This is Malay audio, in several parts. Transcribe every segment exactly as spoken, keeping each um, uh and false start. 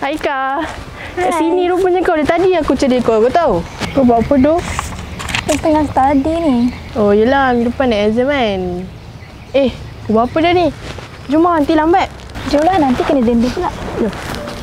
Aika, kat sini rupanya kau dari tadi aku cari kau, kau tahu? Kau buat apa tu? Aku tengah study ni. Oh yelah, minggu depan nak exam kan? Eh, kau buat apa dah ni? Jom lah, nanti lambat. Jom lah, nanti kena denda pula. Jom.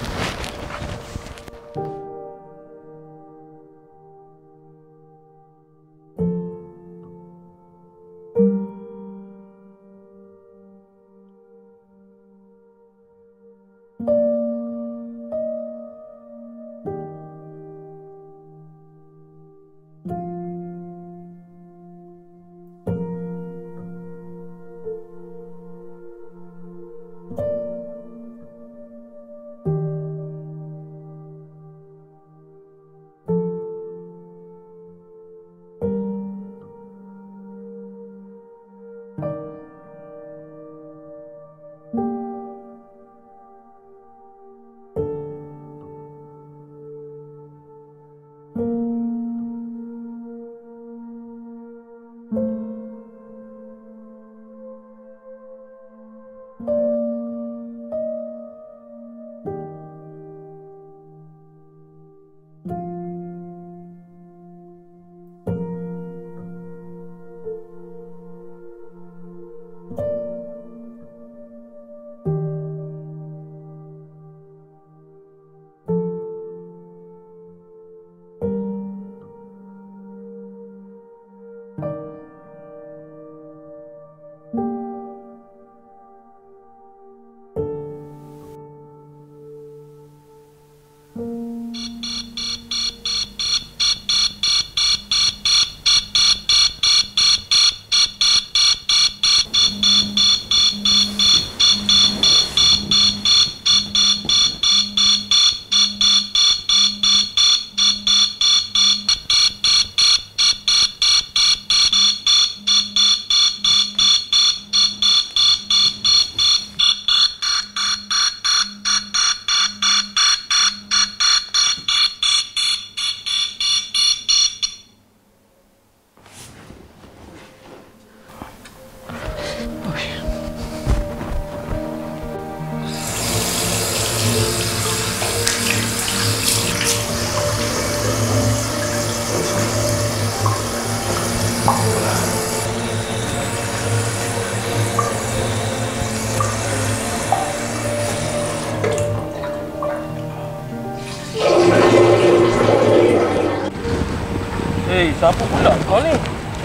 Hei, siapa pula kau ni?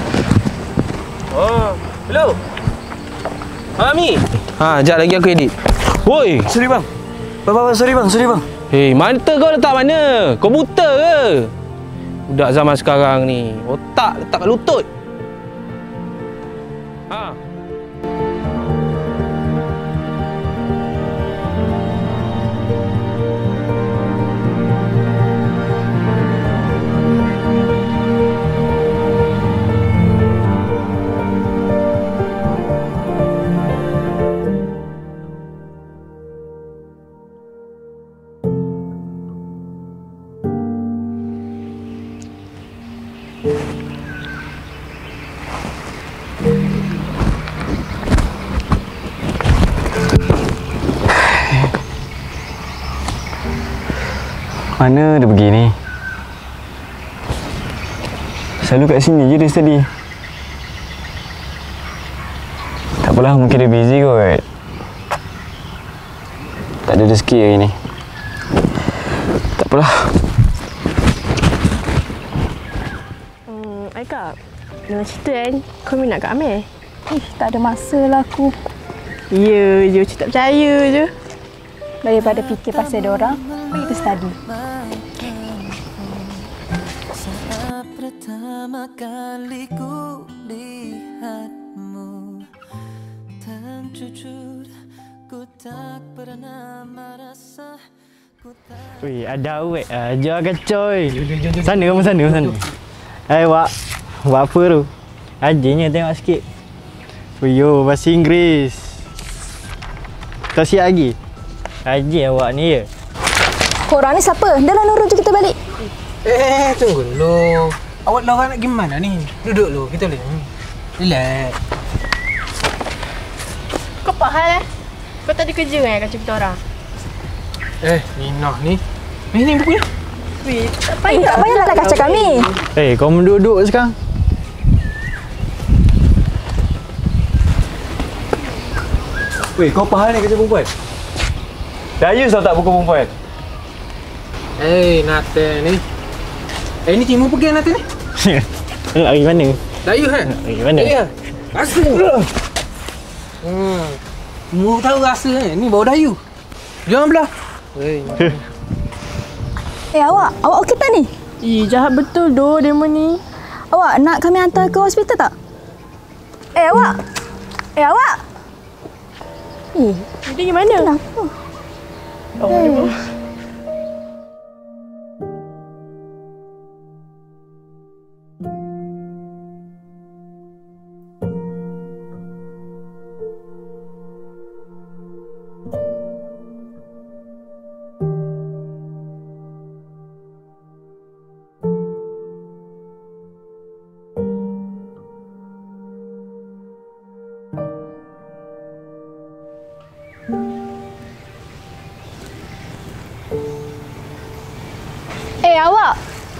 Oh, hello. Ha, Mi. Ha, sekejap lagi aku edit. Woi, sorry bang. Bang, bang, sorry bang, sorry bang. Hei, mata kau letak mana? Kau buta ke? Budak zaman sekarang ni, otak letak kat lutut. Ha. Mana dia pergi ni? Selalu kat sini je dia study. Tak apalah, mungkin dia busy kot. Tak ada rezeki hari ni. Tak apalah. Hmm, Aika, dengan cerita kan, kau minat kat Amir? Ih, tak ada masa lah aku. Ya je, macam tak percaya je. Daripada fikir pasal dia orang, kita study. Pertama kali ku lihatmu dan jujur ku tak pernah merasa ku tak. Wih, ada awet aja kacoi. Sana kamu sana sana. Hai wak. Buat apa tu? Ajinya tengok sikit. Fuyo bahasa Inggeris. Kau siap lagi? Haji awak ni ya. Korang ni siapa? Dah lah nurun tu kita balik. Eh, tunggu dulu. Awak orang nak gimana ni? Duduk dulu, kita boleh. Relax. Kau apa hal eh? Kau tak ada kerja kan kat kita orang? Eh, Minah ni. Ni ni buku ni. Eh, tak payahlah kacau kami. Eh, kau duduk sekarang. Weh, kau apa hal ni kerja perempuan? Dayus tau tak buku perempuan? Eh, Nate ni. Eh, ni Timu pergi Nate ni. Nak pergi mana? Dayu kan? Pergi mana? Ya. Rasa. Hmm. Mu tahu rasa kan? Ni bau Dayu. Jangan belah. Eh. Eh, awak, awak okey tak ni? Ih, jahat betul doh demo ni. Awak nak kami hantar ke hospital tak? Eh, awak. Eh, awak. Eh, Dia gimana? kenapa? Oh, hmm. Eh, awak.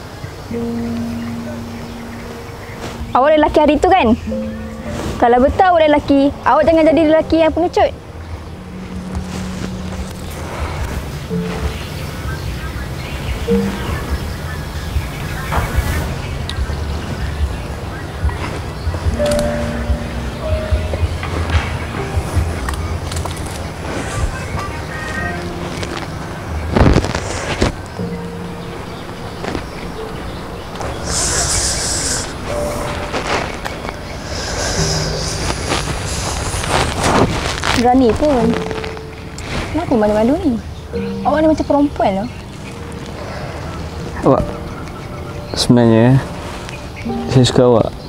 Awak lelaki hari tu kan? Kalau betul awak lelaki, awak jangan jadi lelaki yang pengecut. Berani pun. Kenapa malu-malu ni? Awak ni macam perempuan lah. Awak, sebenarnya saya suka awak.